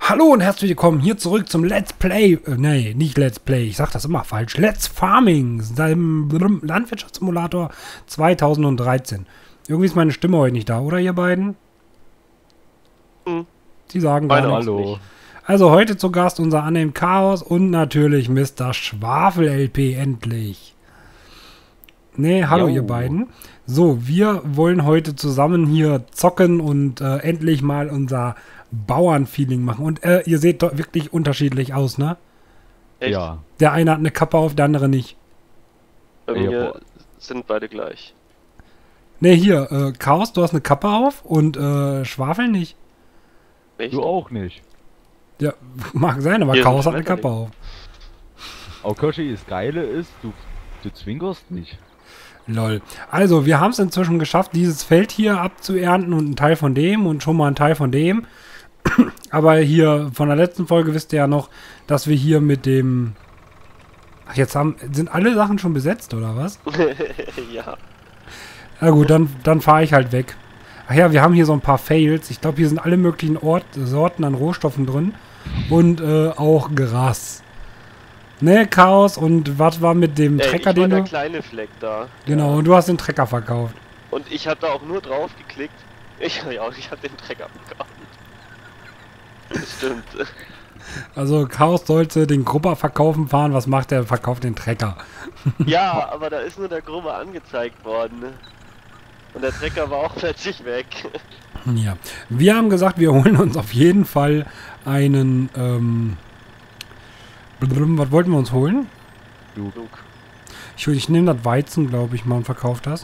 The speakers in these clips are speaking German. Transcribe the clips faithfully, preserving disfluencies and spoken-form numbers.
Hallo und herzlich willkommen hier zurück zum Let's Play, äh, nee, nicht Let's Play, ich sag das immer falsch, Let's Farming, seinem Landwirtschaftssimulator zweitausenddreizehn. Irgendwie ist meine Stimme heute nicht da, oder ihr beiden? Hm. Sie sagen gar nichts. Hallo. Also heute zu Gast unser Unnamed Chaos und natürlich Mister Schwafel L P, endlich. Nee, hallo Jo. ihr beiden. So, wir wollen heute zusammen hier zocken und äh, endlich mal unser Bauernfeeling machen. Und äh, ihr seht doch wirklich unterschiedlich aus, ne? Echt? Ja. Der eine hat eine Kappe auf, der andere nicht. Bei Ja, mir boah. sind beide gleich. Ne, hier, äh, Chaos, du hast eine Kappe auf und äh, Schwafel nicht. Echt? Du auch nicht. Ja, mag sein, aber Hier ist ein Chaos hat eine Schmetterling. Kappe auf. Auch Kirschi, das Geile ist, du, du zwinkerst nicht. Lol. Also, wir haben es inzwischen geschafft, dieses Feld hier abzuernten und einen Teil von dem und schon mal einen Teil von dem. Aber hier von der letzten Folge wisst ihr ja noch, dass wir hier mit dem... Ach, jetzt haben... Sind alle Sachen schon besetzt, oder was? Ja. Na gut, dann, dann fahre ich halt weg. Ach ja, wir haben hier so ein paar Fails. Ich glaube, hier sind alle möglichen Ort, Sorten an Rohstoffen drin. Und äh, auch Gras. Ne, Chaos. Und was war mit dem Ey, Trecker, ich war den der du... kleine Fleck da. Genau, und du hast den Trecker verkauft. Und ich habe da auch nur drauf geklickt. Ich, ja, ich habe den Trecker gekauft. Das stimmt. Also Chaos sollte den Grubber verkaufen fahren. Was macht er? Verkauft den Trecker. Ja, aber da ist nur der Grubber angezeigt worden. Ne? Und der Trecker war auch plötzlich weg. Ja. Wir haben gesagt, wir holen uns auf jeden Fall einen... Ähm, was wollten wir uns holen? Du. Luke. Ich, ich nehme das Weizen, glaube ich, mal und verkaufe das.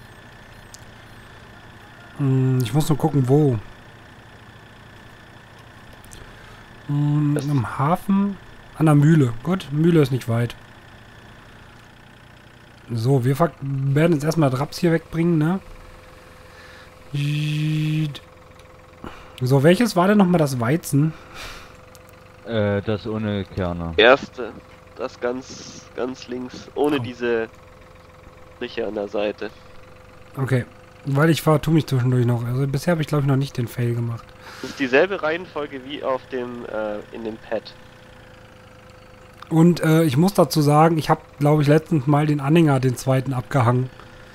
Hm, ich muss nur gucken, wo. Hm, Das- Im Hafen? An der Mühle. Gut, Mühle ist nicht weit. So, wir ver- werden jetzt erstmal das Raps hier wegbringen, ne? So, welches war denn nochmal das Weizen? Äh, das ohne Kerne. Erste. Das ganz, ganz links. Ohne Oh. diese Striche an der Seite. Okay, weil ich vertue mich zwischendurch noch. Also bisher habe ich, glaube ich, noch nicht den Fail gemacht. Das ist dieselbe Reihenfolge wie auf dem, äh, in dem Pad. Und äh, ich muss dazu sagen, ich habe, glaube ich, letztens mal den Anhänger, den zweiten, abgehangen.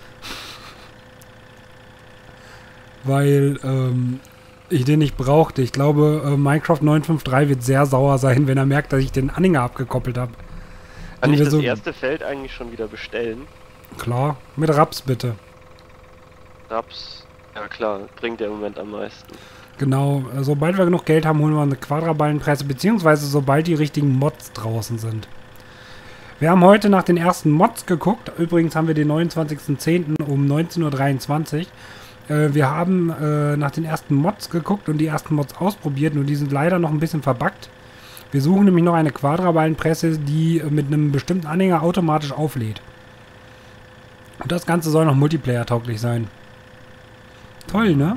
Weil ähm, ich den nicht brauchte. Ich glaube, äh, Minecraft neun fünf drei wird sehr sauer sein, wenn er merkt, dass ich den Anhänger abgekoppelt habe. Kann ich wir das so- erste Feld eigentlich schon wieder bestellen? Klar, mit Raps bitte. Raps. Ja klar, bringt der im Moment am meisten. Genau, äh, sobald wir genug Geld haben, holen wir eine Quadraballenpresse, beziehungsweise sobald die richtigen Mods draußen sind. Wir haben heute nach den ersten Mods geguckt. Übrigens haben wir den neunundzwanzigsten zehnten um neunzehn Uhr dreiundzwanzig. Äh, wir haben äh, nach den ersten Mods geguckt und die ersten Mods ausprobiert und die sind leider noch ein bisschen verbuggt. Wir suchen nämlich noch eine Quadraballenpresse, die äh, mit einem bestimmten Anhänger automatisch auflädt. Und das Ganze soll noch Multiplayer-tauglich sein. Toll, ne?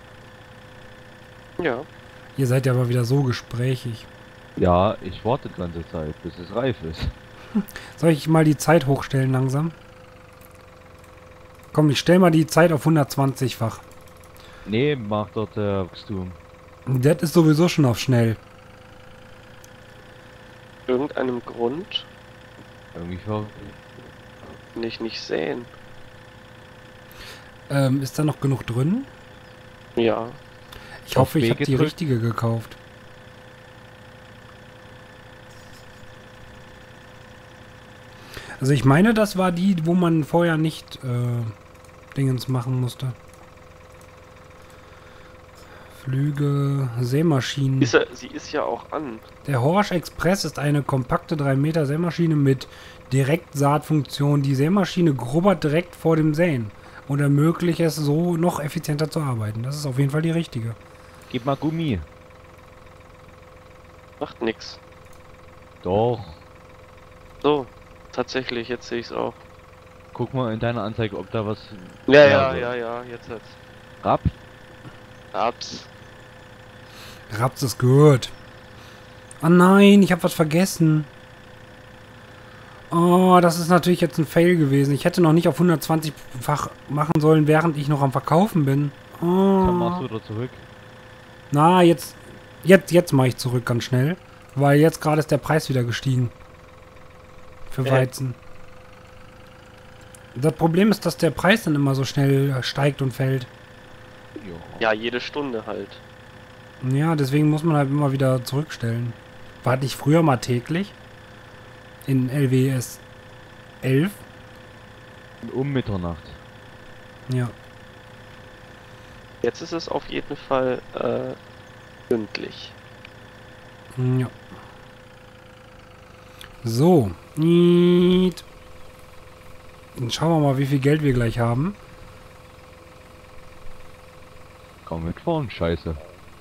Ja. Ja. Ihr seid ja aber wieder so gesprächig. Ja, ich warte die ganze Zeit, bis es reif ist. Soll ich mal die Zeit hochstellen langsam? Komm, ich stelle mal die Zeit auf hundertzwanzig-fach. Nee, mach dort äh, Wachstum. Das ist sowieso schon auf schnell. Irgendeinem Grund Irgendwie ver... kann ich nicht sehen. Ähm, ist da noch genug drin? Ja. Ich Auf hoffe, ich B habe die gedrückt. richtige gekauft. Also ich meine, das war die, wo man vorher nicht äh, Dingens machen musste. Flüge, Sämaschinen. Ist er, sie ist ja auch an. Der Horsch Express ist eine kompakte drei Meter Sämaschine mit Direktsaatfunktion. Die Sämaschine grubbert direkt vor dem Säen und ermöglicht es so noch effizienter zu arbeiten. Das ist auf jeden Fall die richtige. Gib mal Gummi. Macht nix. Doch. So. Tatsächlich, jetzt sehe ich es auch. Guck mal in deiner Anzeige, ob da was... Ja, Ja, ja, so. ja, ja, jetzt hat's. Rap? Raps. Raps ist gut. Oh nein, ich habe was vergessen. Oh, das ist natürlich jetzt ein Fail gewesen. Ich hätte noch nicht auf hundertzwanzig-fach machen sollen, während ich noch am Verkaufen bin. Dann machst Oh. du wieder zurück. Na, jetzt Jetzt, jetzt mache ich zurück ganz schnell. Weil jetzt gerade ist der Preis wieder gestiegen. Für Äh. Weizen. Das Problem ist, dass der Preis dann immer so schnell steigt und fällt. Ja, jede Stunde halt. Ja, deswegen muss man halt immer wieder zurückstellen. War nicht früher mal täglich? In L W S elf? Um Mitternacht. Ja. Jetzt ist es auf jeden Fall äh, stündlich. Ja. So. Niet. Dann schauen wir mal, wie viel Geld wir gleich haben. Kaum mitfahren, scheiße.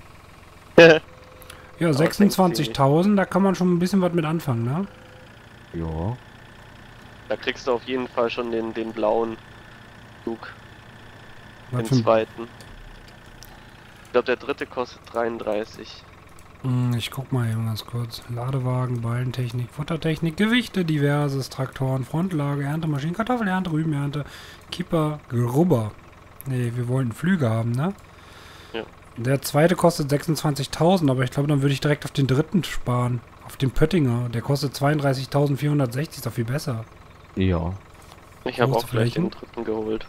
Ja, sechsundzwanzigtausend, da kann man schon ein bisschen was mit anfangen, ne? Ja. Da kriegst du auf jeden Fall schon den, den blauen Zug. Was Den für ein- zweiten. Ich glaube, der dritte kostet dreiunddreißig. Hm, Ich guck mal eben ganz kurz. Ladewagen, Ballentechnik, Futtertechnik, Gewichte, diverses, Traktoren, Frontlage, Erntemaschinen, Kartoffelernte, Rübenernte, Kipper, Grubber. Nee, wir wollten Flüge haben, ne? Ja. Der zweite kostet sechsundzwanzigtausend, aber ich glaube, dann würde ich direkt auf den dritten sparen. Auf den Pöttinger. Der kostet zweiunddreißigtausendvierhundertsechzig, ist doch viel besser. Ja. Ich habe Große auch gleich Flächen. den dritten geholt.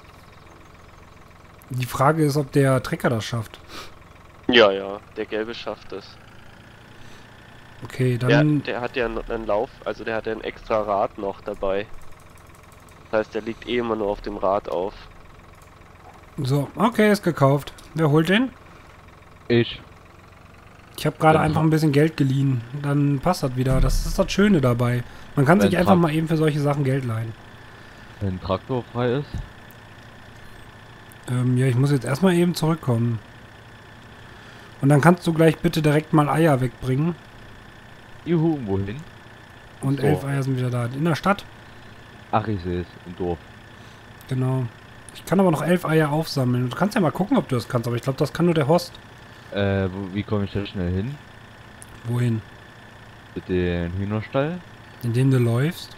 Die Frage ist, ob der Trecker das schafft. Ja, ja, der gelbe schafft es. Okay, Der, dann... der hat ja einen einen Lauf, also der hat ja ein extra Rad noch dabei. Das heißt, der liegt eh immer nur auf dem Rad auf. So, okay, ist gekauft. Wer holt den? Ich. Ich habe gerade Wenn einfach Tra- ein bisschen Geld geliehen. Dann passt das wieder. Das ist das Schöne dabei. Man kann Wenn sich einfach Tra- mal eben für solche Sachen Geld leihen. Wenn Traktor frei ist. Ähm, ja, ich muss jetzt erstmal eben zurückkommen. Und dann kannst du gleich bitte direkt mal Eier wegbringen. Juhu, wohin? Und So. elf Eier sind wieder da. In der Stadt? Ach, ich sehe es. Im Dorf. Genau. Ich kann aber noch elf Eier aufsammeln. Du kannst ja mal gucken, ob du das kannst. Aber ich glaube, das kann nur der Horst. Äh, wo, wie komme ich da schnell hin? Wohin? Mit dem Hühnerstall? Indem du läufst?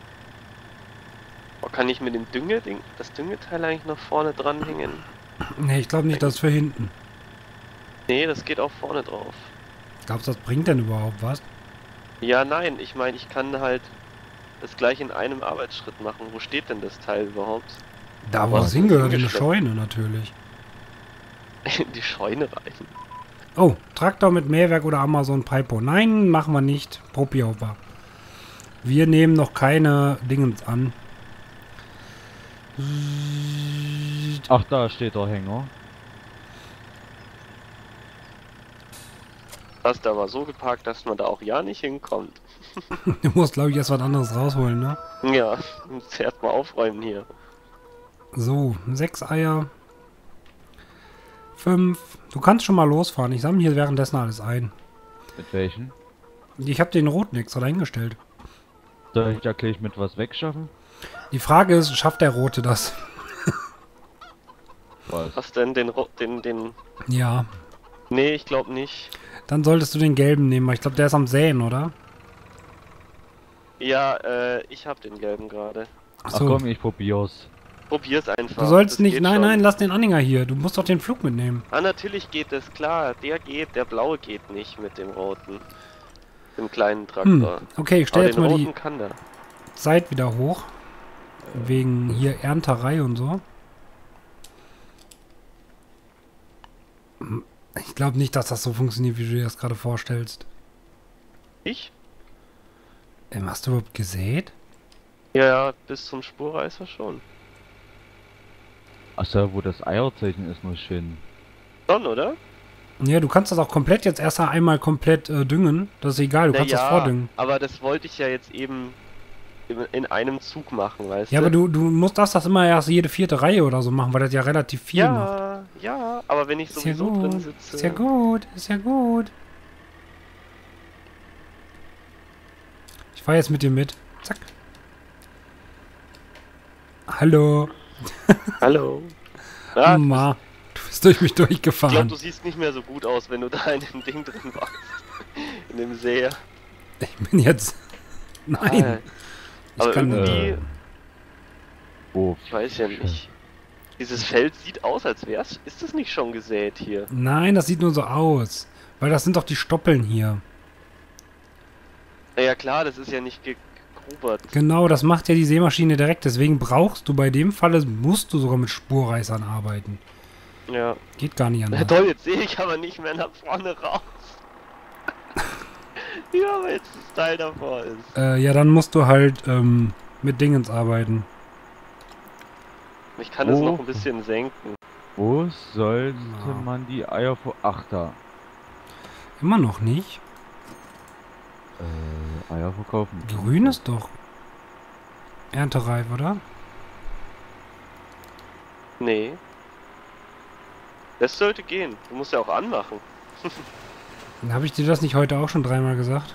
Oh, kann ich mit dem Dünge, den, das Düngeteil eigentlich noch vorne dranhängen? Nee, ich glaube nicht, das ist für hinten. Nee, das geht auch vorne drauf. Glaubst du, das bringt denn überhaupt was? Ja, nein, ich meine, ich kann halt das gleich in einem Arbeitsschritt machen. Wo steht denn das Teil überhaupt? Da, wo Was es ist hingehört, in eine hingeschleppt? Scheune natürlich. In die Scheune rein. Oh, Traktor mit Mähwerk oder Amazon Pipo. Nein, machen wir nicht. Propiauber. Wir nehmen noch keine Dingens an. Ach, da steht der Hänger. Hast du aber so geparkt, dass man da auch ja nicht hinkommt. Du musst, glaube ich, erst was anderes rausholen, ne? Ja, muss erst mal aufräumen hier. So, sechs Eier. Fünf. Du kannst schon mal losfahren. Ich sammle hier währenddessen alles ein. Mit welchen? Ich habe den roten extra dahingestellt. Soll ich da gleich mit was wegschaffen? Die Frage ist, schafft der rote das? Was? Was denn, den, Ro- den, den... Ja. Nee, ich glaube nicht. Dann solltest du den gelben nehmen, weil ich glaube, der ist am Säen, oder? Ja, äh, ich hab den gelben gerade. Ach Achso. komm, ich probier's. Probier's einfach. Du sollst das nicht. geht Nein, schon. nein, lass den Anhänger hier. Du musst doch den Flug mitnehmen. Ah, natürlich geht es, klar. Der geht, der blaue geht nicht mit dem roten. Dem kleinen Hm. Traktor. Okay, ich stelle Aber jetzt den mal roten die kann der. Zeit wieder hoch. Wegen hier Ernterei und so. Ich glaube nicht, dass das so funktioniert, wie du dir das gerade vorstellst. Ich? Ähm, hast du überhaupt gesät? Ja, ja, bis zum Spurreißer schon. Ach so, wo das Eierzeichen ist, noch schön. Schon, oder? Ja, du kannst das auch komplett jetzt erst einmal komplett äh, düngen. Das ist egal, du Na kannst das ja, vordüngen. aber das wollte ich ja jetzt eben in- in einem Zug machen, weißt Ja, du? aber du, du musst das, das immer erst jede vierte Reihe oder so machen, weil das ja relativ viel macht. Ja, ja, aber wenn ich Ist ja sowieso drin gut, sitze... ist ja gut, ist ja gut. Ich fahr jetzt mit dir mit. Zack. Hallo. Hallo. Ah, Ma, du bist durch mich ich glaube, durchgefahren. du siehst nicht mehr so gut aus, wenn du da in dem Ding drin warst. In dem See. Ich bin jetzt... Nein. Ah, Ich aber kann... irgendwie, Äh, oh, ich weiß ja nicht. Dieses Feld sieht aus, als wär's. Ist das nicht schon gesät hier? Nein, das sieht nur so aus. Weil das sind doch die Stoppeln hier. Ja, ja klar, das ist ja nicht ge gegrubert. Genau, das macht ja die Sämaschine direkt. Deswegen brauchst du bei dem Falle, musst du sogar mit Spurreißern arbeiten. Ja. Geht gar nicht Ja, anders. toll, jetzt sehe ich aber nicht mehr nach vorne raus. Ja, aber jetzt das Teil davor ist. Äh, ja, dann musst du halt ähm, mit Dingens arbeiten. Ich kann es Oh. noch ein bisschen senken. Wo sollte Ja. man die Eier vor... Ach, da. Immer noch nicht. Äh, Eier verkaufen. Grün ist doch erntereif, oder? Nee. Das sollte gehen. Du musst ja auch anmachen. Habe ich dir das nicht heute auch schon dreimal gesagt?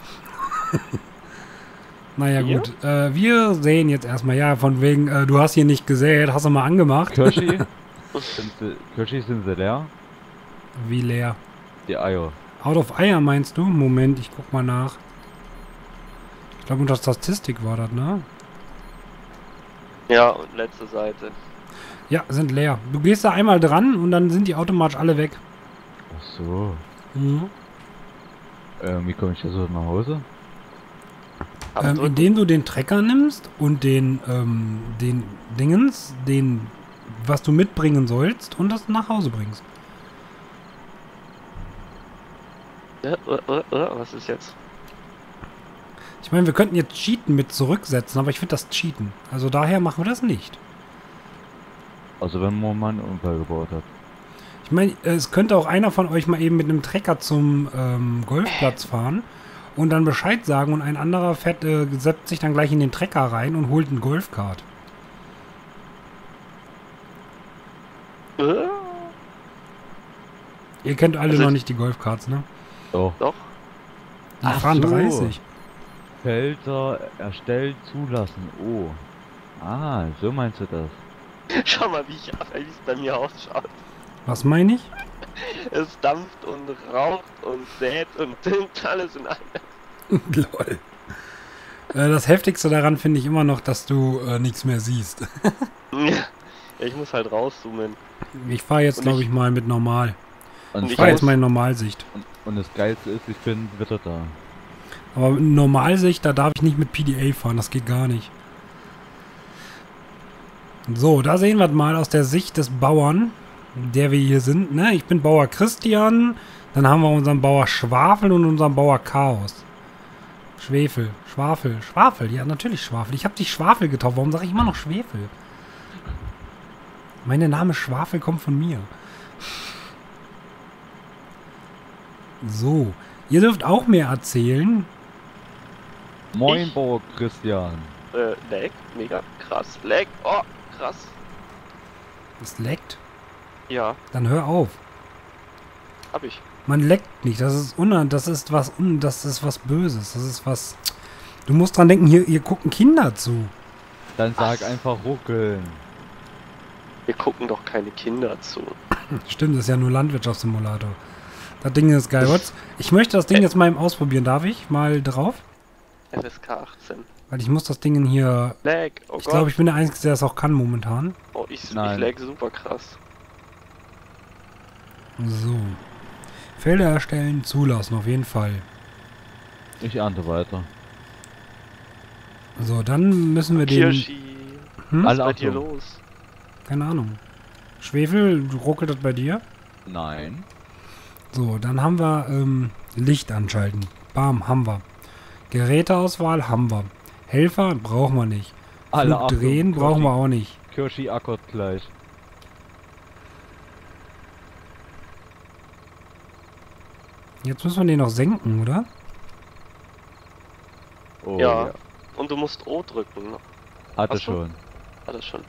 Naja, Wir? gut. Äh, wir sehen jetzt erstmal. Ja, von wegen, äh, du hast hier nicht gesät, hast du mal angemacht. Kirschi? sind sie, Kirschi, sind sie leer? Wie leer. Die Eier. Out of Eier meinst du? Moment, ich guck mal nach. Ich glaube, unter Statistik war das, ne? Ja, und letzte Seite. Ja, sind leer. Du gehst da einmal dran und dann sind die automatisch alle weg. Ach so. Mhm. Ähm, wie komme ich da so nach Hause? Ähm, Abdrücken. indem du den Trecker nimmst und den, ähm, den Dingens, den, was du mitbringen sollst und das nach Hause bringst. Ja, äh, äh, äh, was ist jetzt? Ich meine, wir könnten jetzt Cheaten mit zurücksetzen, aber ich finde das Cheaten. Also daher machen wir das nicht. Also wenn man mal einen Unfall gebaut hat. Ich meine, es könnte auch einer von euch mal eben mit einem Trecker zum ähm, Golfplatz fahren und dann Bescheid sagen und ein anderer fährt, äh, setzt sich dann gleich in den Trecker rein und holt einen Golfkart. Äh, Ihr kennt alle Also- noch nicht die Golfkarts, ne? Doch. doch. Die Ach fahren so. dreißig. Felder erstellt, zulassen. Oh. Ah, so meinst du das? Schau mal, wie ich wie es bei mir ausschaut. Was meine ich? Es dampft und raucht und sät und düngt alles in einem. Lol. Äh, das Heftigste daran finde ich immer noch, dass du äh, nichts mehr siehst. Ja, ich muss halt rauszoomen. Ich fahre jetzt, Und glaube ich- ich, mal mit normal. Und, Ich ich fahre jetzt muss- mal in Normalsicht. und, und das Geilste ist, ich bin wieder da. Aber in Normalsicht, da darf ich nicht mit P D A fahren, das geht gar nicht. So, da sehen wir mal aus der Sicht des Bauern, der wir hier sind. Ne? Ich bin Bauer Christian, dann haben wir unseren Bauer Schwafel und unseren Bauer Chaos. Schwefel, Schwafel, Schwafel, ja natürlich Schwafel. Ich habe dich Schwafel getauft, warum sage ich immer noch Schwefel? Mein Name Schwafel kommt von mir. So, ihr dürft auch mehr erzählen. Moin, Ich? Bauer Christian. Äh, lag, mega krass. Lag, oh, krass. Es leckt. Ja, Dann hör auf. hab ich. Man leckt nicht. Das ist un das ist was un das ist was Böses. Das ist was. Du musst dran denken, hier, hier gucken Kinder zu. Dann sag Was? einfach ruckeln. Wir gucken doch keine Kinder zu. Stimmt, das ist ja nur Landwirtschaftssimulator. Das Ding ist geil. What's- Ich möchte das Ding jetzt mal eben ausprobieren. Darf ich mal drauf? F S K achtzehn. Weil ich muss das Ding hier. Lag, oh Ich Gott. glaube, ich bin der Einzige, der das auch kann momentan. oh, ich, ich Nein. lag super krass. So. Felder erstellen, zulassen, auf jeden Fall. Ich ernte weiter. So, dann müssen wir den. Kirschi, Hm? was ist Alle bei dir Achtung. los? Keine Ahnung. Schwefel, ruckelt das bei dir? Nein. So, dann haben wir ähm, Licht anschalten. Bam, haben wir. Geräteauswahl haben wir. Helfer brauchen wir nicht. Alle Flug Achtung, drehen brauchen wir auch nicht. Kirschi ackert gleich. Jetzt müssen wir den noch senken, oder? Oh, Ja. Und du musst O drücken. Hatte Hast du? schon. Hat das schon.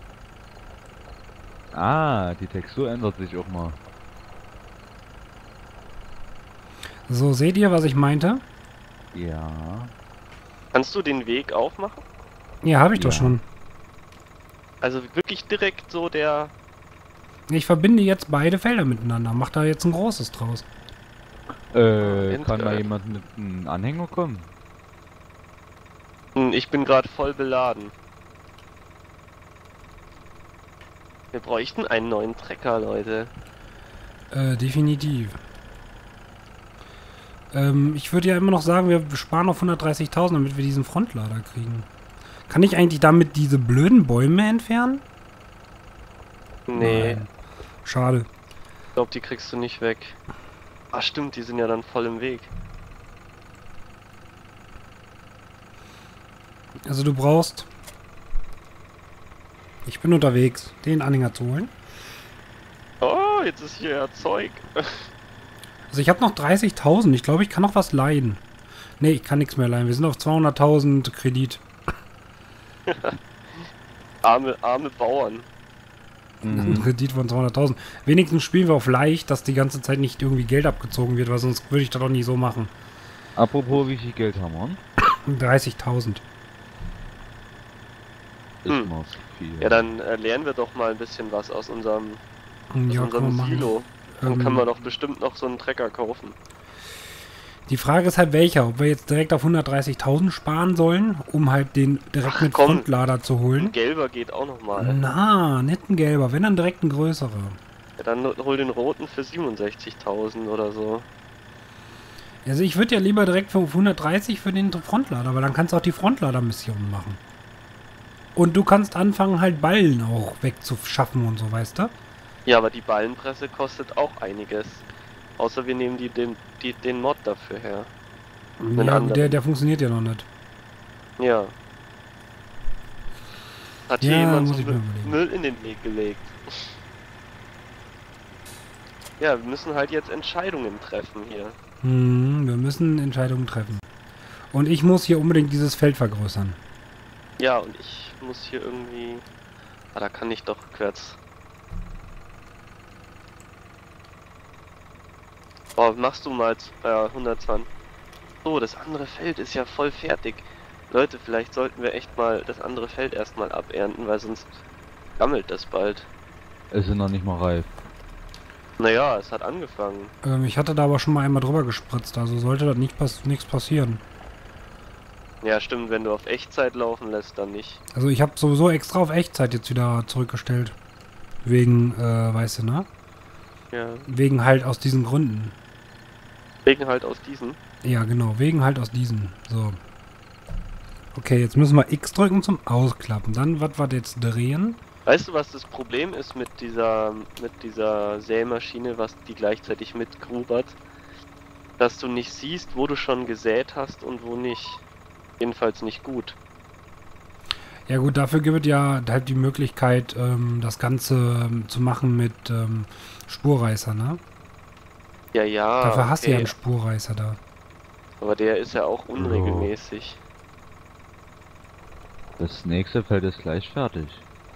Ah, die Textur ändert sich auch mal. So, seht ihr, was ich meinte? Ja. Kannst du den Weg aufmachen? Ja, habe ich doch Ja. schon. Also wirklich direkt so der... Ich verbinde jetzt beide Felder miteinander. Mach da jetzt ein großes draus. Äh, Endgeil. kann da jemand mit einem Anhänger kommen? Hm, Ich bin gerade voll beladen. Wir bräuchten einen neuen Trecker, Leute. Äh, definitiv. Ähm, ich würde ja immer noch sagen, wir sparen auf hundertdreißigtausend, damit wir diesen Frontlader kriegen. Kann ich eigentlich damit diese blöden Bäume entfernen? Nee, Nein. Schade. ich glaube, die kriegst du nicht weg. Ah, stimmt, die sind ja dann voll im Weg. Also du brauchst... Ich bin unterwegs, den Anhänger zu holen. Oh, jetzt ist hier ja Zeug. Also ich habe noch dreißigtausend. Ich glaube, ich kann noch was leihen. Nee, ich kann nichts mehr leihen. Wir sind auf zweihunderttausend Kredit. arme, arme Bauern. Ein Kredit von zweihunderttausend. Wenigstens spielen wir auf leicht, dass die ganze Zeit nicht irgendwie Geld abgezogen wird, weil sonst würde ich das doch nicht so machen. Apropos, wie viel Geld haben wir? dreißigtausend. Ist Hm. mal zu viel. Ja, dann äh, lernen wir doch mal ein bisschen was aus unserem, aus Ja, kann unserem man machen. Silo. Dann Ähm, kann man doch bestimmt noch so einen Trecker kaufen. Die Frage ist halt welcher. Ob wir jetzt direkt auf hundertdreißigtausend sparen sollen, um halt den direkt Ach, mit komm. Frontlader zu Ein holen. gelber geht auch nochmal. Na, nicht ein gelber, wenn dann direkt ein größerer. Ja, dann hol den roten für siebenundsechzigtausend oder so. Also ich würde ja lieber direkt für hundertdreißig für den Frontlader, weil dann kannst du auch die Frontlader-Mission machen. Und du kannst anfangen halt Ballen auch wegzuschaffen und so, weißt du? Ja, aber die Ballenpresse kostet auch einiges. Außer wir nehmen die, den, die, den Mod dafür her. Ja, anderen. der, der funktioniert ja noch nicht. Ja. Hat hier Ja, jemand muss so ich mir Mü- überlegen. Müll in den Weg gelegt. Ja, wir müssen halt jetzt Entscheidungen treffen hier. Hm, wir müssen Entscheidungen treffen. Und ich muss hier unbedingt dieses Feld vergrößern. Ja, und ich muss hier irgendwie... Ah, da kann ich doch rückwärts. Oh, machst du mal äh, hundertzwanzig. So, das andere Feld ist ja voll fertig. Leute, vielleicht sollten wir echt mal das andere Feld erstmal abernten, weil sonst gammelt das bald. Es sind noch nicht mal reif. Naja, es hat angefangen. Ähm, ich hatte da aber schon mal einmal drüber gespritzt, also sollte da nicht pass nichts passieren. Ja, stimmt, wenn du auf Echtzeit laufen lässt, dann nicht. Also ich habe sowieso extra auf Echtzeit jetzt wieder zurückgestellt. Wegen, äh, weißt du, ne? Ja, Wegen halt aus diesen Gründen. wegen halt aus diesen. Ja, genau, wegen halt aus diesen. So. Okay, jetzt müssen wir X drücken zum Ausklappen. Dann, was wir jetzt drehen? Weißt du, was das Problem ist mit dieser mit dieser Sämaschine, was die gleichzeitig mitgrubert? Dass du nicht siehst, wo du schon gesät hast und wo nicht. Jedenfalls nicht gut. Ja gut, dafür gibt es ja halt die Möglichkeit, ähm, das Ganze ähm, zu machen mit ähm, Spurreißer, ne? Ja, ja. dafür hast du ja okay. einen Spurreißer da. Aber der ist ja auch unregelmäßig. Das nächste Feld ist gleich fertig.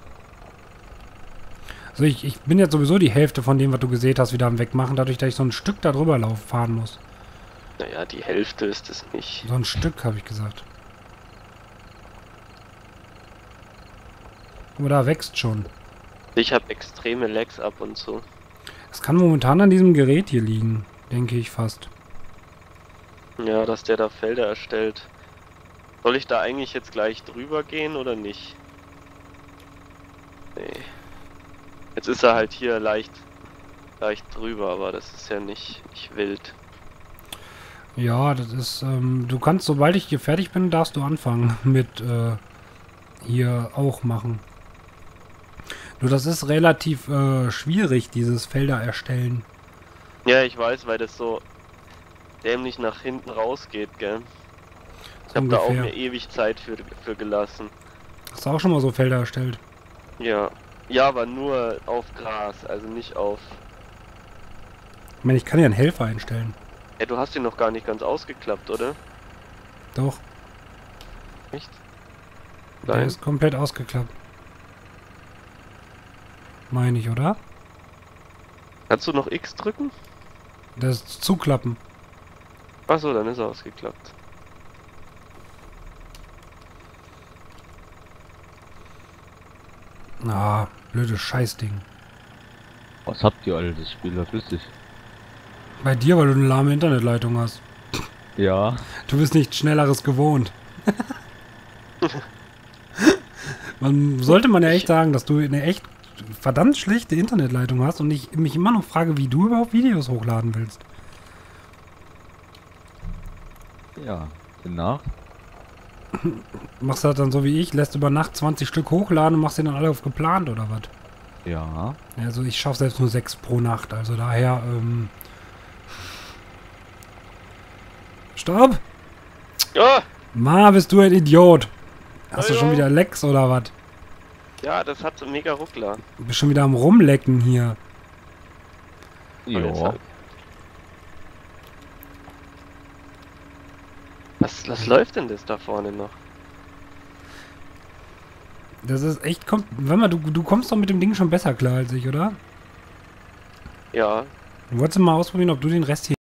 Also ich, ich bin jetzt sowieso die Hälfte von dem, was du gesät hast, wieder am Wegmachen, dadurch, dass ich so ein Stück da drüber lauf, fahren muss. Naja, die Hälfte ist es nicht. So ein Stück, habe ich gesagt. Aber da wächst schon. Ich habe extreme Lags ab und zu. Es kann momentan an diesem Gerät hier liegen, denke ich fast. Ja, dass der da Felder erstellt. Soll ich da eigentlich jetzt gleich drüber gehen oder nicht? Nee. Jetzt ist er halt hier leicht, leicht drüber, aber das ist ja nicht, nicht wild. Ja, das ist, ähm, du kannst, sobald ich hier fertig bin, darfst du anfangen mit, äh, hier auch machen. Nur das ist relativ, äh, schwierig, dieses Felder erstellen. Ja, ich weiß, weil das so dämlich nach hinten rausgeht, gell? Ich So habe da auch ungefähr. mir ewig Zeit für, für gelassen. Hast du auch schon mal so Felder erstellt? Ja. Ja, aber nur auf Gras, also nicht auf... Ich meine, ich kann ja einen Helfer einstellen. Ja, du hast ihn noch gar nicht ganz ausgeklappt, oder? Doch, Nicht? der Nein. ist komplett ausgeklappt. Meine ich, oder? Kannst du noch X drücken? Das ist zuklappen. Achso, dann ist er ausgeklappt. Ah, blödes Scheißding. Was habt ihr alle? Das Spiel war flüssig. Bei dir, weil du eine lahme Internetleitung hast. Ja. Du bist nichts Schnelleres gewohnt. man sollte man ja echt sagen, dass du eine echt verdammt schlechte Internetleitung hast und ich mich immer noch frage, wie du überhaupt Videos hochladen willst. Ja, danach. Machst du das dann so wie ich, lässt über Nacht zwanzig Stück hochladen und machst die dann alle auf geplant oder was? Ja. Also ich schaffe selbst nur sechs pro Nacht, also daher, ähm... Stopp! Ja, Ma, bist du ein Idiot! Hast du Ja, schon ja. wieder Lecks oder was? ja, das hat so mega Ruckler. Du bist schon wieder am Rumlecken hier. Ja. Was, was läuft denn das da vorne noch? Das ist echt... Kommt, wenn mal, du, du kommst doch mit dem Ding schon besser klar als ich, oder? Ja, Du wolltest mal ausprobieren, ob du den Rest hier